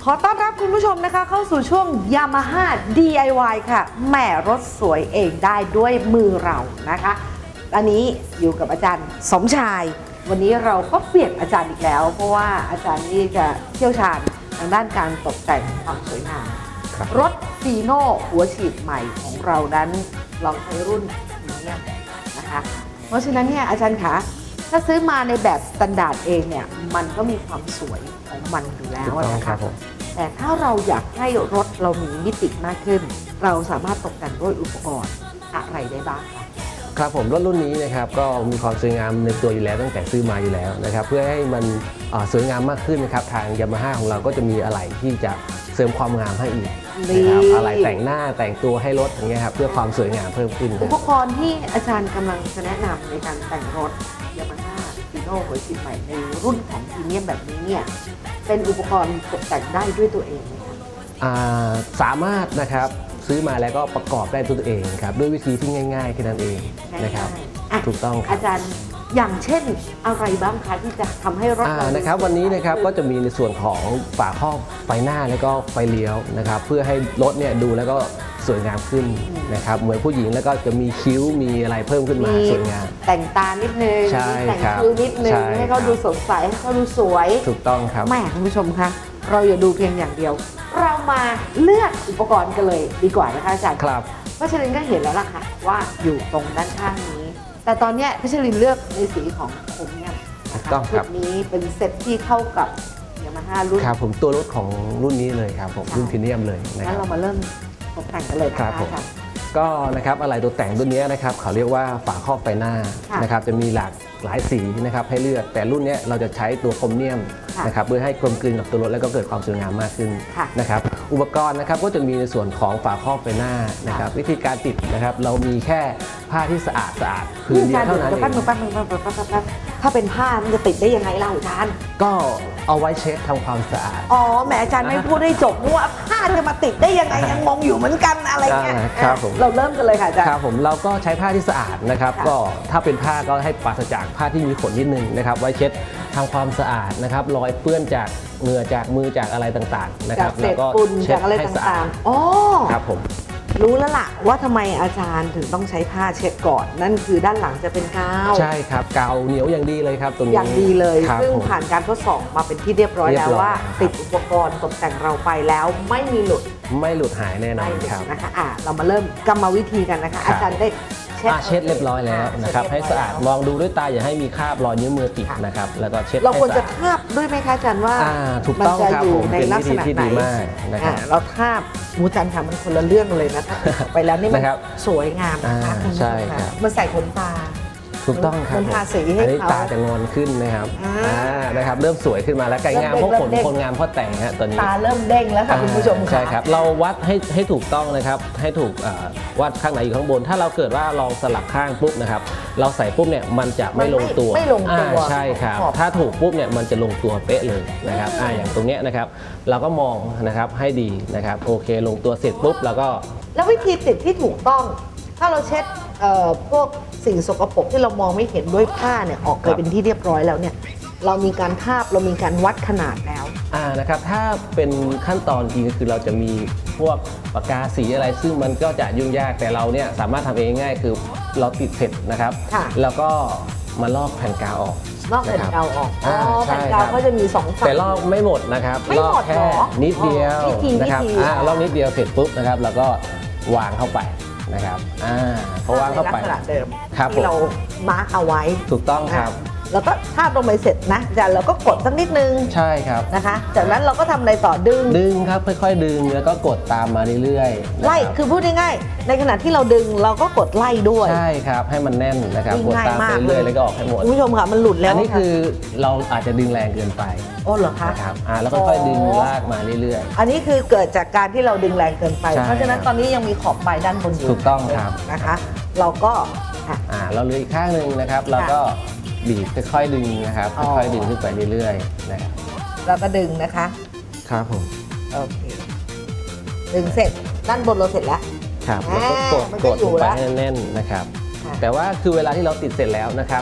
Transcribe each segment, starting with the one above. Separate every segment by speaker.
Speaker 1: ขอต้อนรับคุณผู้ชมนะคะเข้าสู่ช่วง Yamaha DIY ค่ะแหม่รถสวยเองได้ด้วยมือเรานะคะอันนี้อยู่กับอาจารย์สมชายวันนี้เราก็เปลี่ยนอาจารย์อีกแล้วเพราะว่าอาจารย์นี่จะเชี่ยวชาญทางด้านการตกแต่งความสวยงามรถฟีโน่หัวฉีดใหม่ของเรานั้นลองใช้รุ่นพรีเมียมนะคะเพราะฉะนั้นเนี่ยอาจารย์คะถ้าซื้อมาในแบบสแตนดาร์ดเองเนี่ยมันก็มีความสวยของมันอยู่แล้วนะคะแต่ถ้าเราอยากให้รถเรามีมิติมากขึ้นเราสามารถตกแต่งด้วยอุปกรณ์อะไรได้บ้างคะ
Speaker 2: ครับผมรถรุ่นนี้นะครับก็มีความสวยงามในตัวอยู่แล้วตั้งแต่ซื้อมาอยู่แล้วนะครับเพื่อให้มันสวยงามมากขึ้นนะครับทาง Yamaha ของเราก็จะมีอะไหล่ที่จะเสริมความงามให้อีกนะครับอะไหล่แต่งหน้าแต่งตัวให้รถอย่างเงี้ยครับเพื่อความสวยงามเพิ่มขึ้น
Speaker 1: อุปกรณ์ที่อาจารย์กำลังจะแนะนำในการแต่งรถ Yamahaฟีโน่หัวฉีดใหม่ในรุ่นของพรีเมียมแบบนี้เนี่ยเป็นอุปกรณ์ตกแต่งได้ด้วยตัวเองไหมคะ
Speaker 2: สามารถนะครับซื้อมาแล้วก็ประกอบได้ตัวเองครับด้วยวิธีที่ง่ายๆแค่นั้นเองนะครับถูกต้องครับ
Speaker 1: อาจารย์อย่างเช่นอะไรบ้างคะที่จะทำให้รถ
Speaker 2: นะครับวันนี้นะครับก็จะมีในส่วนของฝาครอบไฟหน้าแล้วก็ไฟเลี้ยวนะครับเพื่อให้รถเนี่ยดูแล้วก็สวยงามขึ้นนะครับเหมือนผู้หญิงแล้วก็จะมีคิ้วมีอะไรเพิ่มขึ้นมาสวยงาม
Speaker 1: แต่งตานิดนึงแต่งคิ้วนิดนึงให้เขาดูสดใสให้เขาดูสวย
Speaker 2: ถูกต้องครับ
Speaker 1: แม่คุณผู้ชมคะเราอย่าดูเพียงอย่างเดียวเรามาเลือกอุปกรณ์กันเลยดีกว่านะคะอาจารย์
Speaker 2: ครับ
Speaker 1: พัชรินก็เห็นแล้วล่ะค่ะว่าอยู่ตรงด้านข้างนี้แต่ตอนนี้พัชรินเลือกในสีของโครเมียม
Speaker 2: นะคะ
Speaker 1: ชุดนี้เป็นเซ็ตที่เข้ากับYamahaรุ่น
Speaker 2: ครับผมตัวรถของรุ่นนี้เลยครับผมรุ่นพรีเมียมเลยนะครับ
Speaker 1: งั้นเรามาเริ่มตกแต่งกันเลย
Speaker 2: ครับผมก็นะครับอะไรตัวแต่งรุ่นนี้นะครับเขาเรียกว่าฝาครอบไฟหน้านะครับจะมีหลากหลายสีนะครับให้เลือกแต่รุ่นนี้เราจะใช้ตัวโครเมียมนะครับเพื่อให้กลมกลืนกับตัวรถแล้วก็เกิดความสวยงามมากขึ้นนะครับอุปกรณ์นะครับก็จะมีในส่วนของฝาครอบไฟหน้านะครับวิธีการติดนะครับเรามีแค่ผ้าที่สะอาดผืนเดียวเท่านั้นเอง
Speaker 1: ถ้าเป็นผ้ามันจะติดได้ยังไงล่ะอาจารย์
Speaker 2: ก็เอาไว้เช็ดทำความสะอาด
Speaker 1: อ๋อแหมอาจารย์ไม่พูดให้จบว่าผ้าจะมาติดได้ยังไงยังงงอยู่เหมือนกันอะไรเงี้ย
Speaker 2: ครับผม
Speaker 1: เราเริ่มกันเลยค่ะอาจารย์
Speaker 2: ครับผมเราก็ใช้ผ้าที่สะอาดนะครับก็ถ้าเป็นผ้าก็ให้ปราศจากผ้าที่มีขนนิดนึงนะครับไว้เช็ดทำความสะอาดนะครับรอยเปื้อนจากเหงื่อจากมือจากอะไรต่างๆนะครับ
Speaker 1: แล้วก็เช็ดให้สะอาดอ๋อ
Speaker 2: ครับผม
Speaker 1: รู้แล้วล่ะว่าทำไมอาจารย์ถึงต้องใช้ผ้าเช็ดก่อนนั่นคือด้านหลังจะเป็นกาว
Speaker 2: ใช่ครับกาวเหนียวอย่างดีเลยครับตรงนี้
Speaker 1: อย่างดีเลยซึ่งผ่านการทดสอบมาเป็นที่เรียบร้อยแล้วว่าติดอุปกรณ์ตกแต่งเราไปแล้วไม่มีหลุด
Speaker 2: หายแน่นอนครับ
Speaker 1: นะคะเรามาเริ่มกรรมวิธีกันนะคะอาจารย์ได้
Speaker 2: เช็ดเรียบร้อยแล้วนะครับให้สะอาดมองดูด้วยตาอย่าให้มีคราบรอยนิ้วมือติดนะครับแล้วก็เช็ด
Speaker 1: เราควรจะทาบด้วยไหมคะอาจารย์ว่า
Speaker 2: ถูกต้องครับผมเป็นวิธีที่ดีมากนะครับ
Speaker 1: เราทาบมูจันค่ะมันคนละเรื่องเลยนะไปแล้วนี่มันสวยงามนะคะ
Speaker 2: ใช่ครับ
Speaker 1: มันใส่ขนตา
Speaker 2: ถูกต้องครับ
Speaker 1: มันทาสีให้เขา
Speaker 2: ตาจะงอนขึ้นนะครับนะครับเริ่มสวยขึ้นมาแล้วไก่งามเพราะขนคนงามเพราะแต่งฮะตอนนี้
Speaker 1: ตาเริ่มเด้งแล้วค่ะคุณผู้ชม
Speaker 2: ใช่ครับเราวัดให้ถูกต้องนะครับให้ถูกวัดข้างไหนอยู่ข้างบนถ้าเราเกิดว่าลองสลับข้างปุ๊บนะครับเราใส่ปุ๊บเนี่ยมันจะไม่ลงตัวใช่ครับถ้าถูกปุ๊บเนี่ยมันจะลงตัวเป๊ะเลยนะครับอย่างตรงเนี้ยนะครับเราก็มองนะครับให้ดีนะครับโอเคลงตัวเสร็จปุ๊บแล้วก็
Speaker 1: แล้ววิธีติดที่ถูกต้องถ้าเราเช็ดพวกสิ่งสกปรกที่เรามองไม่เห็นด้วยผ้าเนี่ยออกไปเป็นที่เรียบร้อยแล้วเนี่ยเรามีการทาบเรามีการวัดขนาดแล้ว
Speaker 2: นะครับถ้าเป็นขั้นตอนจริงก็คือเราจะมีพวกปากกาสีอะไรซึ่งมันก็จะยุ่งยากแต่เราเนี่ยสามารถทำเองง่ายคือเราติดเสร็จนะครับแล้วก็มาลอกแผ่นกาวออก
Speaker 1: ลอกแผ่นกาวออกแผ่นกาวก็จะมี2 ฝั่ง
Speaker 2: แต่ลอกไม่หมดนะครับลอกแค่นิดเดียวนะครับลอกนิดเดียวเสร็จปุ๊บนะครับแล้วก็วางเข้าไปนะครับเพราะวางเข้าไป
Speaker 1: ลักษณะเดิมที่เรามาร์กเอาไว้
Speaker 2: ถูกต้องครับ
Speaker 1: แล้วก็ทาบลงไปเสร็จนะจากเราก็กดสักนิดนึง
Speaker 2: ใช่ครับ
Speaker 1: นะคะจากนั้นเราก็ทำอะไรต่อดึง
Speaker 2: ครับค่อยๆดึงแล้วก็กดตามมาเรื่อยๆ
Speaker 1: ไล่คือพูดง่ายๆในขณะที่เราดึงเราก็กดไล่ด้วย
Speaker 2: ใช่ครับให้มันแน่นนะครับกดตามไปเรื่อยๆแล้วก็ออกให้หมด
Speaker 1: คุณผู้ชมค่ะมันหลุดแล้ว
Speaker 2: อันนี้คือเราอาจจะดึงแรงเกินไป
Speaker 1: โอ้เหรอคะ
Speaker 2: ครับแล้วก็ค่อยดึงลากมาเรื่อย
Speaker 1: ๆอันนี้คือเกิดจากการที่เราดึงแรงเกินไปเพราะฉะนั้นตอนนี้ยังมีขอบปลายด้านบนอยู่
Speaker 2: ถูกต้องครับ
Speaker 1: นะคะเราก็
Speaker 2: เราเหลืออีกข้างหนึ่งนะครับเราก็บีบค่อยๆดึงนะครับค่อยๆดึงขึ้นไปเรื่อยๆนะครับ
Speaker 1: เราก็ดึงนะคะ
Speaker 2: ครับผม
Speaker 1: โอเคดึงเสร็จด้านบนเราเสร็จแล้ว
Speaker 2: ครับแล้วก็กดลงไปให้แน่นๆนะครับแต่ว่าคือเวลาที่เราติดเสร็จแล้วนะครับ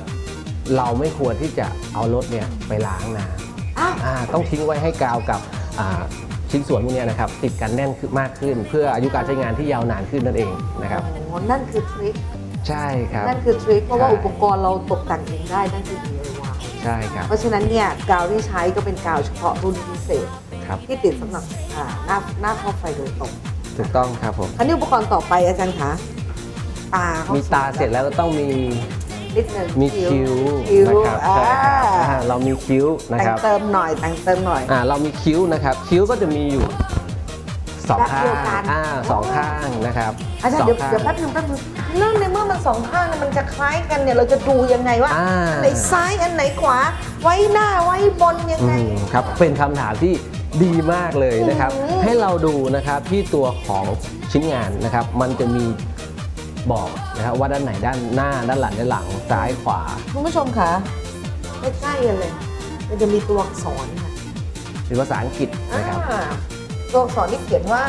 Speaker 2: เราไม่ควรที่จะเอารถเนี่ยไปล้างน้ำต้องทิ้งไว้ให้กาวกับชิ้นส่วนพวกนี้นะครับติดกันแน่นมากขึ้น เพื่ออายุการใช้งานที่ยาวนานขึ้นนั่นเองนะครับ
Speaker 1: โอ้นั่นคือทริค
Speaker 2: ใช่ครับ
Speaker 1: นั่นคือทริคเพราะว่า
Speaker 2: ใช่
Speaker 1: อุปกรณ์เราตกแต่งเองได้นั่นคือ DIY
Speaker 2: ใช่ครับ
Speaker 1: เพราะฉะนั้นเนี่ยกาวที่ใช้ก็เป็นกาวเฉพาะรุ่นพิเศษ
Speaker 2: ครับ
Speaker 1: ที่ติดสำหรับหน้าครอบไฟโดยตรง
Speaker 2: ถูกต้องครับผม
Speaker 1: อันนี้อุปกรณ์ต่อไปอาจารย์คะตาเขา
Speaker 2: มีตาเสร็จแล้วก็ต้องมี
Speaker 1: นิดหนึ่ง
Speaker 2: มีคิ้ว
Speaker 1: คิ้ว
Speaker 2: นะครับใช่ครับเรามีคิ้วนะ
Speaker 1: แต่
Speaker 2: ค
Speaker 1: ง
Speaker 2: รับ
Speaker 1: เติมหน่อยแต่งเติมหน่อย
Speaker 2: เรามีคิ้วนะครับคิ้วก็จะมีอยู่สองข้า
Speaker 1: แบบเดียว
Speaker 2: ง
Speaker 1: กัน
Speaker 2: สองข้างนะครับ
Speaker 1: อาจารย์
Speaker 2: ส
Speaker 1: เดี๋
Speaker 2: ง
Speaker 1: ยว
Speaker 2: ข้าง
Speaker 1: เดี๋ยวแป๊บนึงเรื่องในเมื่อมันสองข้างเนี่ยมันจะคล้ายกันเนี่ยเราจะดูยังไงว่า
Speaker 2: อ่า
Speaker 1: อันไหนซ้ายอันไหนขวาไว้หน้าไว้บนยังไง
Speaker 2: ครับเป็นคำถามที่ดีมากเลยนะครับ
Speaker 1: อืม
Speaker 2: ให้เราดูนะครับที่ตัวของชิ้นงานนะครับ มันจะมีบอกนะครับว่าด้านไหนด้านหน้าด้านหลังด้านหลังซ้ายขวา
Speaker 1: คุณผู้ชมคะใกล้ๆกันเลยมันจะมีตัวอักษรค่ะ
Speaker 2: หรือภาษาอังกฤษนะครับ
Speaker 1: ตัวอักษรที่เขียนว่า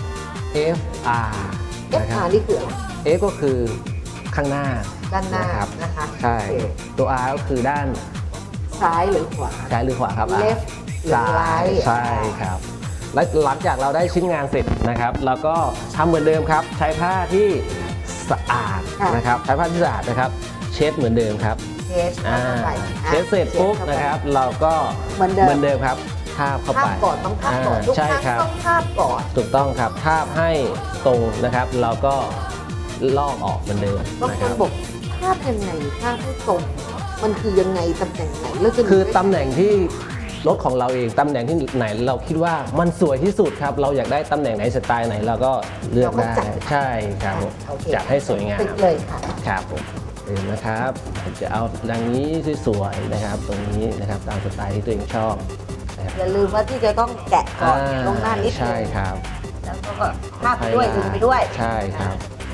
Speaker 2: F R นะค
Speaker 1: FR
Speaker 2: รับ
Speaker 1: นี่คืออะไร
Speaker 2: F ก็คือข้างหน้า
Speaker 1: ด้านหน้า
Speaker 2: ครับ
Speaker 1: นะคะ
Speaker 2: ใช่
Speaker 1: โอเค
Speaker 2: ตัว R ก็คือด้าน
Speaker 1: ซ้ายหรือขวา
Speaker 2: ซ้ายหรือขวาครับ
Speaker 1: left หรือ
Speaker 2: ซ้าย
Speaker 1: right
Speaker 2: ใช่ครับ และหลังจากเราได้ชิ้นงานเสร็จนะครับ เราก็ทำเหมือนเดิมครับ ใช้ผ้าที่สะอาด
Speaker 1: ค่ะ
Speaker 2: นะครับ ใช้ผ้าที่สะอาดนะครับ เช็ดเหมือนเดิมครับ
Speaker 1: เทส
Speaker 2: อ่า
Speaker 1: เข้าไป
Speaker 2: เช็ดเสร็จปุ๊บ
Speaker 1: เช็ดเข้าไป
Speaker 2: นะครับ เราก็
Speaker 1: เหมือนเดิม
Speaker 2: ครับทาบเข้า
Speaker 1: ภา
Speaker 2: ไป
Speaker 1: พก่อนต้องภาพก่อนทุก
Speaker 2: ใช่
Speaker 1: ครั้ง
Speaker 2: ครับ
Speaker 1: ต้องภาพก่อน
Speaker 2: ถูกต้องครับทาบให้ตรงนะครับ เราก็ลอกออกเหมือนเดิม
Speaker 1: บาง
Speaker 2: นะ
Speaker 1: ค
Speaker 2: ครั
Speaker 1: น
Speaker 2: บ
Speaker 1: บอกภาพยังไงภาพให้ตรง มันคือยังไงตำแหน่งไหนแล้วจะ
Speaker 2: คือตำแหน่งที่รถของเราเองตำแหน่งที่ไหนเราคิดว่ามันสวยที่สุดครับ เราอยากได้ตำแหน่งไหนสไตล์ไหนเราก็เลือกได้ใช่ครับผม
Speaker 1: โอเค
Speaker 2: จัดให้สวยงาม
Speaker 1: ติดเลยค่ะ
Speaker 2: ครับผมนะครับจะเอาดังนี้สวยๆนะครับ ตรงนี้นะครับตามสไตล์ที่ตัวเองชอบนะครับ
Speaker 1: อย่าลืมว่าที่จะต้องแกะก่อนลงหน้านิดนึ
Speaker 2: ใช่
Speaker 1: ง
Speaker 2: ครับ
Speaker 1: แล้วก็ภาพไปด้วยดึงไปด้วย
Speaker 2: ใช่ครับ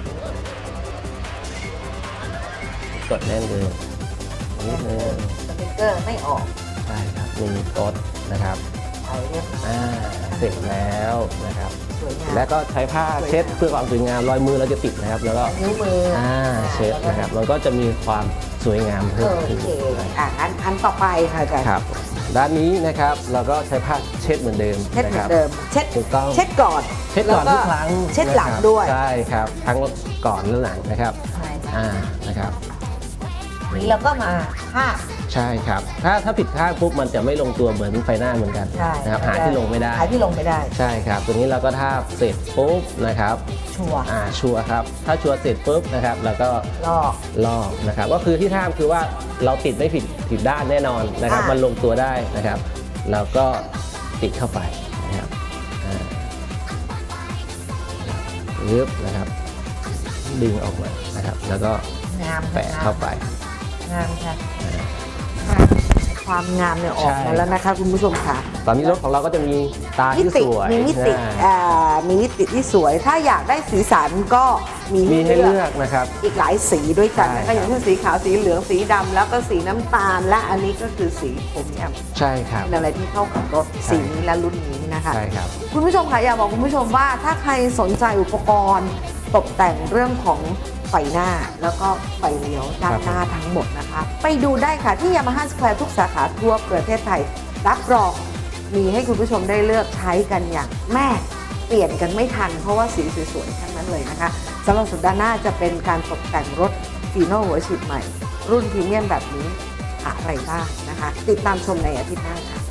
Speaker 2: กดแน่นเลยนิดนึง
Speaker 1: สติ๊กเกอร์ไม่ออก
Speaker 2: ใช่ครับมีกดนะครับ
Speaker 1: ไปเรียบร้อย
Speaker 2: เสร็จแล้วนะครับ
Speaker 1: สวยงาม
Speaker 2: แล้วก็ใช้ผ้าเช็ดเพื่อความสวยงามรอยมือเราจะติดนะครับ แล้วก็
Speaker 1: นิ้วมือ
Speaker 2: เช็ดนะครับเราก็จะมีความสวยงามเพิ่ม
Speaker 1: โอ
Speaker 2: ขึ้น
Speaker 1: เคอันต่อไปค่ะอาจารย์
Speaker 2: ครับด้านนี้นะครับเราก็ใช้ผ้าเช็ดเหมือนเดิม
Speaker 1: เช็ดเหมื
Speaker 2: นะ
Speaker 1: อ
Speaker 2: คน รับ
Speaker 1: เดิมเช็ด
Speaker 2: ถูกต้อง
Speaker 1: เช็ดก่อน
Speaker 2: เช็ดก่อน
Speaker 1: แว
Speaker 2: ทุกครั้ง
Speaker 1: เช็ดหลัง
Speaker 2: นะครับ
Speaker 1: ด้วย
Speaker 2: ใช่ครับทั้งก่อนและหลังนะครับ
Speaker 1: ใช่ค่ะ
Speaker 2: นะครับ
Speaker 1: นี้เราก็มาภาพ
Speaker 2: ใช่ครับถ้าผิดข้างปุ๊บมันจะไม่ลงตัวเหมือนไฟหน้าเหมือนกัน
Speaker 1: ใช่
Speaker 2: นะครับหาที่ลงไม่ได้
Speaker 1: หาที่ลงไม่ได้
Speaker 2: ใช่ครับตรงนี้เราก็ทาบเสร็จปุ๊บนะครับ
Speaker 1: ชัวร์
Speaker 2: ชัวร์ครับถ้าชัวร์เสร็จปุ๊บนะครับแล้วก็
Speaker 1: ลอก
Speaker 2: ลอกนะครับก็คือที่ทาบคือว่าเราติดไม่ผิดด้านแน่นอนนะครับ
Speaker 1: อ่ามั
Speaker 2: มันลงตัวได้นะครับเราก็ติดเข้าไปนะครับยึบนะครับดึงออกมานะครับแล้วก็
Speaker 1: งาม
Speaker 2: แปะเข้าไป
Speaker 1: งามค่ะความงามเนี่ยออก
Speaker 2: ใช่
Speaker 1: มาแล้วนะคะคุณผู้ชมค่ะ
Speaker 2: ตอนนี้รถของเราก็จะมีตาที่สวย
Speaker 1: มีมิติ มีมิติที่สวย ถ้าอยากได้สีสันก็มี
Speaker 2: มีให้เลือกนะครับ
Speaker 1: อีกหลายสีด้วยกันนะ
Speaker 2: ใช่
Speaker 1: คะอย่างเช่นสีขาวสีเหลืองสีดำแล้วก็สีน้ำตาลและอันนี้ก็คือสีโครเมียม
Speaker 2: ใช่ครับ
Speaker 1: เป็นอะไรที่เข้ากับรถสีนี้และรุ่นนี้นะคะ
Speaker 2: ใช่ครับ
Speaker 1: คุณผู้ชมคะอยากบอกคุณผู้ชมว่าถ้าใครสนใจอุปกรณ์ตกแต่งเรื่องของไฟหน้าแล้วก็ไฟเลี้ยวด้านหน้าทั้งหมดนะคะ ไปดูได้ค่ะที่ Yamaha Square ทุกสาขาทั่วประเทศไทย รับรองมีให้คุณผู้ชมได้เลือกใช้กันอย่างแม่เปลี่ยนกันไม่ทันเพราะว่าสีสวยๆทั้งนั้นเลยนะคะสำหรับสัปดาห์หน้าจะเป็นการตกแต่งรถฟีโน่หัวฉีดใหม่ รุ่นพรีเมียมแบบนี้อะไรบ้างนะคะ ติดตามชมในอาทิตย์หน้าค่ะ